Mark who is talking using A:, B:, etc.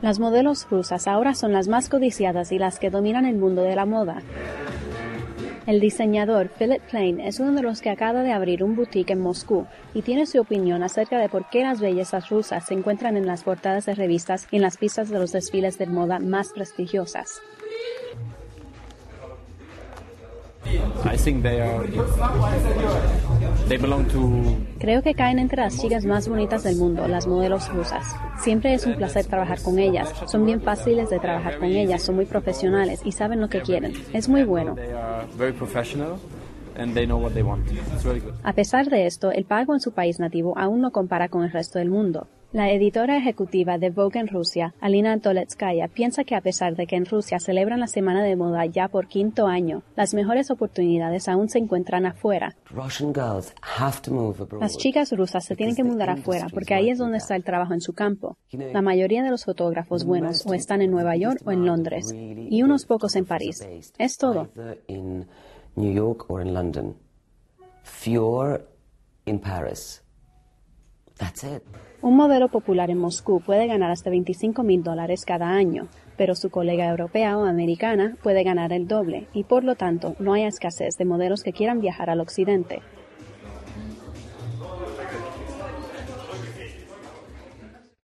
A: Las modelos rusas ahora son las más codiciadas y las que dominan el mundo de la moda. El diseñador Philip Plein es uno de los que acaba de abrir un boutique en Moscú y tiene su opinión acerca de por qué las bellezas rusas se encuentran en las portadas de revistas y en las pistas de los desfiles de moda más prestigiosas. Creo que caen entre las chicas más bonitas del mundo, las modelos rusas. Siempre es un placer trabajar con ellas. Son bien fáciles de trabajar con ellas, son muy profesionales y saben lo que quieren. Es muy bueno. A pesar de esto, el pago en su país nativo aún no compara con el resto del mundo. La editora ejecutiva de Vogue en Rusia, Alina Toletskaya, piensa que a pesar de que en Rusia celebran la Semana de Moda ya por 5º año, las mejores oportunidades aún se encuentran afuera. Las chicas rusas se tienen que mudar afuera porque ahí es donde está el trabajo en su campo. La mayoría de los fotógrafos buenos o están en Nueva York o en Londres, y unos pocos en París. Es todo.
B: New York or in London. Fewer in Paris. That's it.
A: Un modelo popular en Moscú puede ganar hasta $25,000 cada año, pero su colega europea o americana puede ganar el doble y por lo tanto no hay escasez de modelos que quieran viajar al occidente.